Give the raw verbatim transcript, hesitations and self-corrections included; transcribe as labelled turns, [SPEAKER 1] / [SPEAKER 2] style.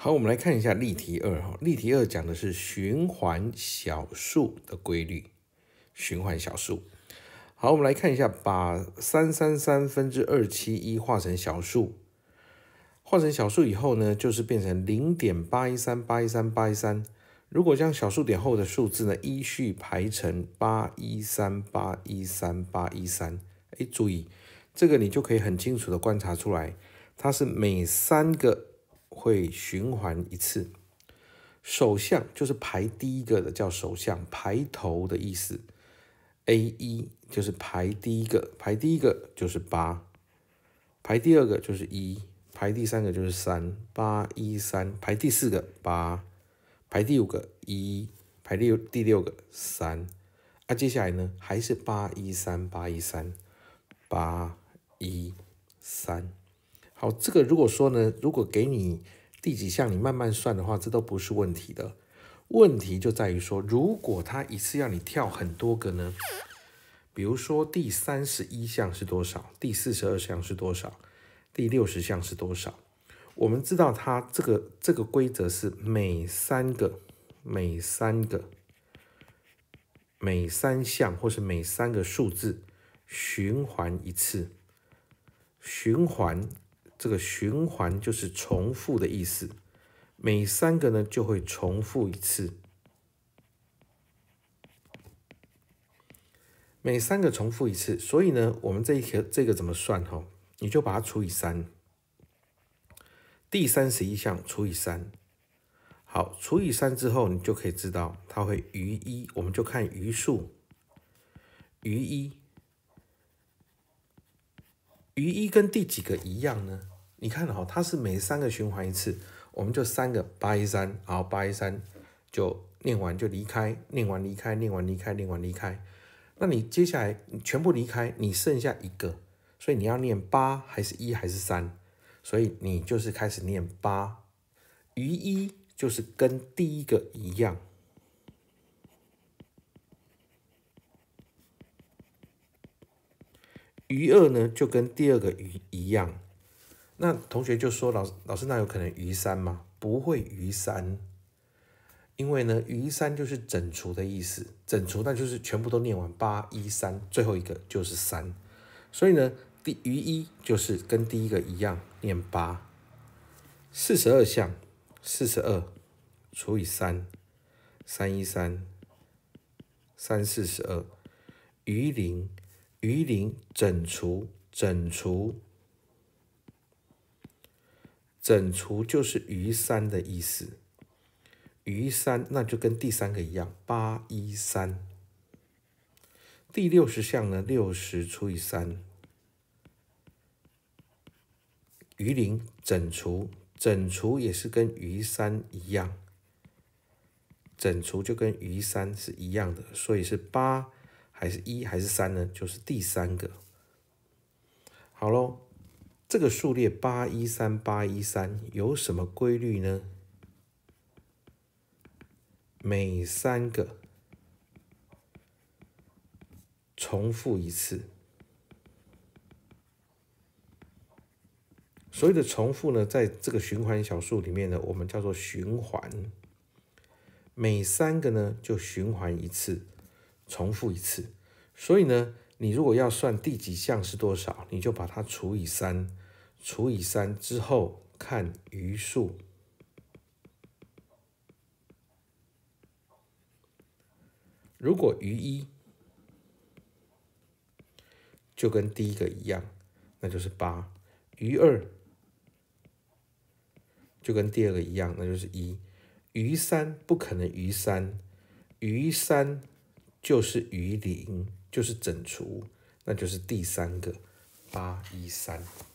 [SPEAKER 1] 好，我们来看一下例题二哈。例题二讲的是循环小数的规律。循环小数。好，我们来看一下，把三三三分之二七一化成小数，化成小数以后呢，就是变成零点八一三八一三八一三。如果将小数点后的数字呢依序排成八一三八一三八一三，哎，注意这个你就可以很清楚的观察出来，它是每三个会循环一次。首项就是排第一个的叫首项，排头的意思。A 一 就是排第一个，排第一个就是八，排第二个就是一，排第三个就是三，八一三，排第四个八，排第五个一，排第第六个三，啊，接下来呢还是八一三八一三，八一三。好，这个如果说呢，如果给你第几项，你慢慢算的话，这都不是问题的。问题就在于说，如果他一次要你跳很多个呢？比如说第三十一项是多少？第四十二项是多少？第六十项是多少？我们知道它这个这个规则是每三个、每三个、每三项或是每三个数字循环一次。循环这个循环就是重复的意思。每三个呢就会重复一次，每三个重复一次，所以呢，我们这一个这个怎么算哈？你就把它除以三，第三十一项除以三，好，除以三之后，你就可以知道它会余一，我们就看余数，余一，余一跟第几个一样呢？你看哈，它是每三个循环一次。我们就三个八一三，然后八一三就念完就离开，念完离开，念完离开，念完离开。那你接下来你全部离开，你剩下一个，所以你要念八还是一还是三？所以你就是开始念八，余一就是跟第一个一样，余二呢就跟第二个余一样。那同学就说老老师，那有可能余三吗？不会余三，因为呢，余三就是整除的意思，整除那就是全部都念完八一三，最后一个就是三，所以呢，第余一就是跟第一个一样念八。四十二项，四十二除以三，三一三，三四十二，余零，余零整除，整除。整除就是余三的意思，余三那就跟第三个一样，八一三。第六十项呢，六十除以三，余零整除，整除也是跟余三一样，整除就跟余三是一样的，所以是八还是一还是三呢？就是第三个。好咯。这个数列八一三八一三有什么规律呢？每三个重复一次。所谓的重复呢，在这个循环小数里面呢，我们叫做循环。每三个呢就循环一次，重复一次。所以呢，你如果要算第几项是多少，你就把它除以三。除以三之后看余数，如果余一就跟第一个一样，那就是八；余二就跟第二个一样，那就是一；余三不可能余三，余三就是余零，就是整除，那就是第三个八一三。